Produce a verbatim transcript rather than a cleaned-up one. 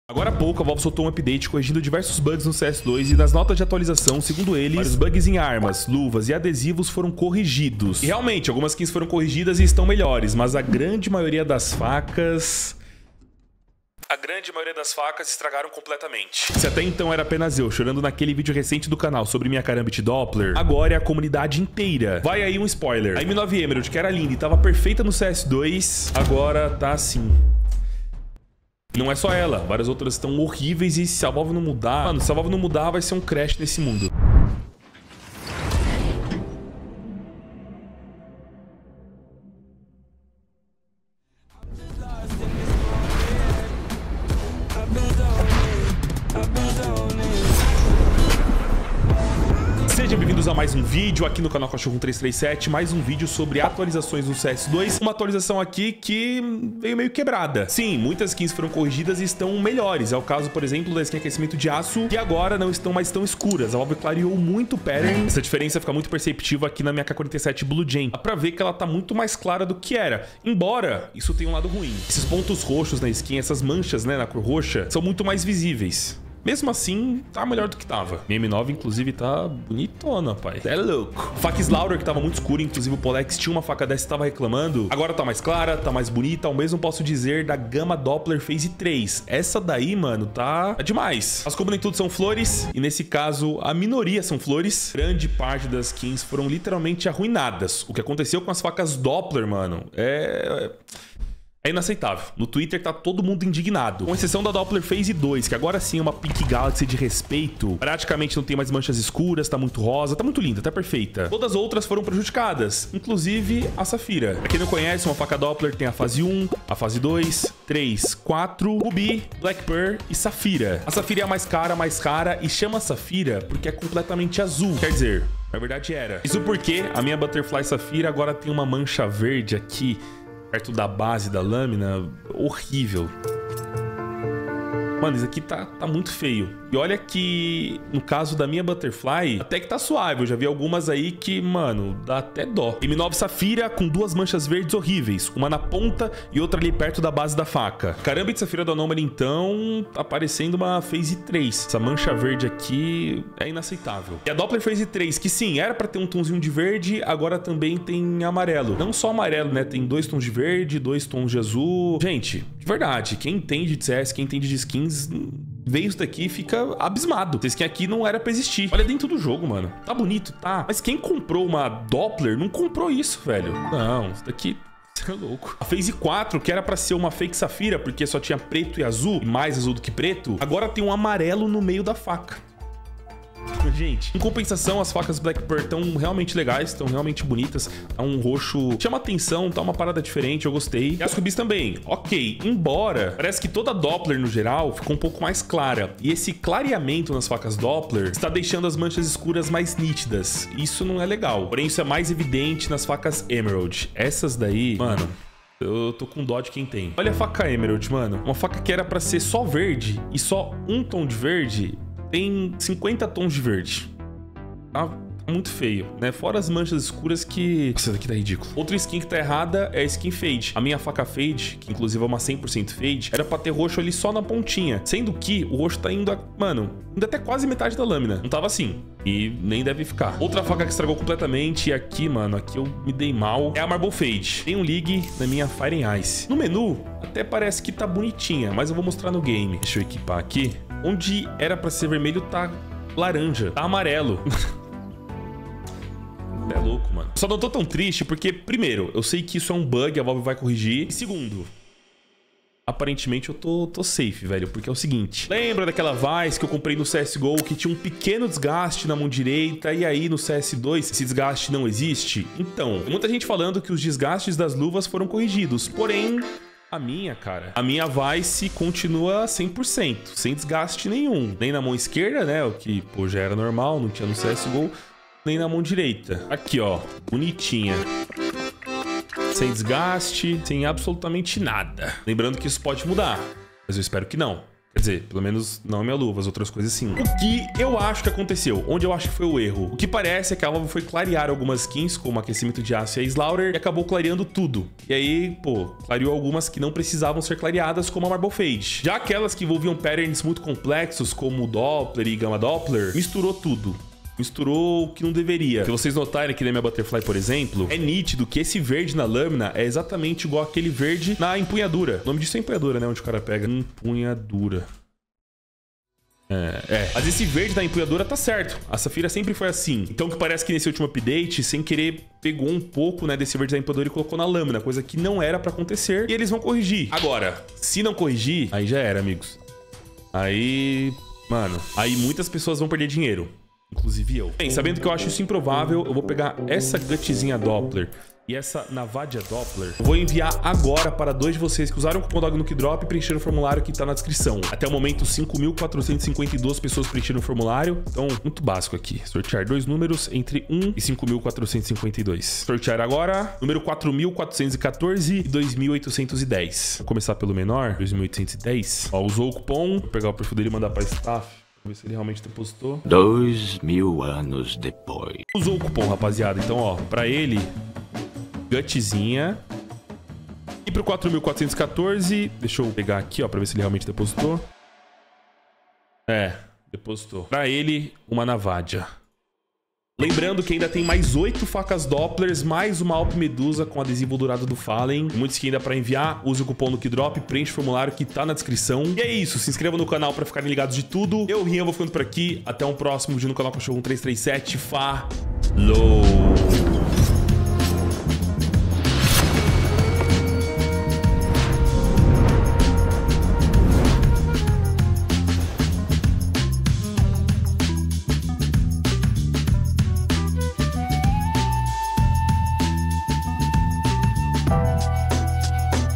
Agora há pouco, a Valve soltou um update corrigindo diversos bugs no C S dois e nas notas de atualização, segundo eles, os bugs em armas, luvas e adesivos foram corrigidos. E realmente, algumas skins foram corrigidas e estão melhores, mas a grande maioria das facas... A grande maioria das facas estragaram completamente. Se até então era apenas eu chorando naquele vídeo recente do canal sobre minha Karambit Doppler, agora é a comunidade inteira. Vai aí um spoiler. A M nove Emerald, que era linda e tava perfeita no C S dois, agora tá assim. Não é só ela, várias outras estão horríveis e se a Valve não mudar... Mano, se a Valve não mudar, vai ser um crash nesse mundo. Sejam bem-vindos a mais um vídeo aqui no canal Cachorro um três três sete, mais um vídeo sobre atualizações no C S dois. Uma atualização aqui que veio meio quebrada. Sim, muitas skins foram corrigidas e estão melhores. É o caso, por exemplo, da skin aquecimento de aço, que agora não estão mais tão escuras. A Valve clareou muito o pattern. Essa diferença fica muito perceptível aqui na minha K quarenta e sete Blue Jam. Dá pra ver que ela tá muito mais clara do que era. Embora isso tenha um lado ruim. Esses pontos roxos na skin, essas manchas, né, na cor roxa, são muito mais visíveis. Mesmo assim, tá melhor do que tava. Minha M nove, inclusive, tá bonitona, pai. É louco. Faca Slaughter, que tava muito escura, inclusive o Polex tinha uma faca dessa e tava reclamando. Agora tá mais clara, tá mais bonita. Ao mesmo posso dizer da gama Doppler Phase três. Essa daí, mano, tá é demais. As como nem tudo são flores, e nesse caso, a minoria são flores. Grande parte das skins foram literalmente arruinadas. O que aconteceu com as facas Doppler, mano, é... É inaceitável. No Twitter tá todo mundo indignado. Com exceção da Doppler Phase dois, que agora sim é uma Pink Galaxy de respeito. Praticamente não tem mais manchas escuras, tá muito rosa, tá muito linda, tá perfeita. Todas as outras foram prejudicadas, inclusive a Safira. Pra quem não conhece, uma faca Doppler tem a fase um, a fase dois, três, quatro, Ruby, Black Pearl e Safira. A Safira é a mais cara, mais cara e chama Safira porque é completamente azul. Quer dizer, na verdade era. Isso porque a minha Butterfly Safira agora tem uma mancha verde aqui, perto da base da lâmina, horrível. Mano, isso aqui tá, tá muito feio. E olha que, no caso da minha Butterfly, até que tá suave. Eu já vi algumas aí que, mano, dá até dó. M nove Safira com duas manchas verdes horríveis. Uma na ponta e outra ali perto da base da faca. Karambit Safira do Anomaly, então, tá parecendo uma Phase três. Essa mancha verde aqui é inaceitável. E a Doppler Phase três, que sim, era pra ter um tonzinho de verde, agora também tem amarelo. Não só amarelo, né? Tem dois tons de verde, dois tons de azul. Gente, de verdade, quem entende de C S, quem entende de skins, vê isso daqui e fica abismado. Essa skin aqui não era pra existir. Olha dentro do jogo, mano. Tá bonito, tá? Mas quem comprou uma Doppler não comprou isso, velho. Não, isso daqui... Você é louco. A Phase quatro, que era pra ser uma fake Safira, porque só tinha preto e azul, e mais azul do que preto, agora tem um amarelo no meio da faca. Gente, em compensação, as facas Black Pearl estão realmente legais, estão realmente bonitas. Tá um roxo, chama atenção, tá uma parada diferente, eu gostei. E as Rubis também, ok. Embora, parece que toda a Doppler, no geral, ficou um pouco mais clara. E esse clareamento nas facas Doppler está deixando as manchas escuras mais nítidas. Isso não é legal. Porém, isso é mais evidente nas facas Emerald. Essas daí, mano... Eu tô com dó de quem tem. Olha a faca Emerald, mano. Uma faca que era pra ser só verde e só um tom de verde... Tem cinquenta tons de verde. Tá muito feio, né? Fora as manchas escuras que... Nossa, isso daqui tá ridículo. Outra skin que tá errada é a skin Fade. A minha faca Fade, que inclusive é uma cem por cento Fade, era pra ter roxo ali só na pontinha. Sendo que o roxo tá indo... A... Mano, indo até quase metade da lâmina. Não tava assim. E nem deve ficar. Outra faca que estragou completamente, e aqui, mano, aqui eu me dei mal, é a Marble Fade. Tem um League na minha Fire and Ice. No menu, até parece que tá bonitinha, mas eu vou mostrar no game. Deixa eu equipar aqui. Onde era pra ser vermelho, tá laranja. Tá amarelo. É louco, mano. Só não tô tão triste porque, primeiro, eu sei que isso é um bug, a Valve vai corrigir. E segundo, aparentemente eu tô, tô safe, velho. Porque é o seguinte. Lembra daquela Vice que eu comprei no C S G O que tinha um pequeno desgaste na mão direita e aí no C S dois esse desgaste não existe? Então, tem muita gente falando que os desgastes das luvas foram corrigidos. Porém... A minha, cara, a minha Vice continua cem por cento, sem desgaste nenhum. Nem na mão esquerda, né, o que, pô, já era normal, não tinha no C S G O, nem na mão direita. Aqui, ó, bonitinha. Sem desgaste, sem absolutamente nada. Lembrando que isso pode mudar, mas eu espero que não. Quer dizer, pelo menos não a minha luva, as outras coisas sim. O que eu acho que aconteceu? Onde eu acho que foi o erro? O que parece é que a Valve foi clarear algumas skins, como aquecimento de aço e a Slaughter, e acabou clareando tudo. E aí, pô, clareou algumas que não precisavam ser clareadas, como a Marble Fade. Já aquelas que envolviam patterns muito complexos, como o Doppler e Gamma Doppler, misturou tudo. Misturou o que não deveria. Se vocês notarem aqui na minha Butterfly, por exemplo, é nítido que esse verde na lâmina é exatamente igual aquele verde na empunhadura. O nome disso é empunhadura, né? Onde o cara pega. Empunhadura. É, é. Mas esse verde da empunhadura tá certo. A Safira sempre foi assim. Então que parece que nesse último update, sem querer, pegou um pouco, né, desse verde da empunhadura e colocou na lâmina, coisa que não era pra acontecer. E eles vão corrigir. Agora, se não corrigir, aí já era, amigos. Aí, mano, aí muitas pessoas vão perder dinheiro. Inclusive eu. Bem, sabendo que eu acho isso improvável, eu vou pegar essa Gutzinha Doppler e essa Navadia Doppler. Eu vou enviar agora para dois de vocês que usaram o cupom DogNukeDrop e preencheram o formulário que tá na descrição. Até o momento, cinco mil quatrocentas e cinquenta e duas pessoas preencheram o formulário. Então, muito básico aqui. Sortear dois números entre um e cinco mil quatrocentos e cinquenta e dois. Sortear agora, número quatro mil quatrocentos e quatorze e dois mil oitocentos e dez. Vou começar pelo menor, dois mil oitocentos e dez. Ó, usou o cupom. Vou pegar o perfil dele e mandar para staff. Vamos ver se ele realmente depositou. Dois mil anos depois. Usou o cupom, rapaziada. Então, ó, pra ele, Gutzinha. E pro quatro mil quatrocentos e quatorze, deixa eu pegar aqui, ó, pra ver se ele realmente depositou. É, depositou. Pra ele, uma Navadia. Lembrando que ainda tem mais oito facas Dopplers, mais uma Alp Medusa com adesivo dourado do Fallen. Muitos que ainda para enviar, use o cupom NukeDrop, preenche o formulário que tá na descrição. E é isso, se inscreva no canal para ficarem ligados de tudo. Eu, Rian, vou ficando por aqui. Até um próximo vídeo no canal Cachorro um três três sete. Falou!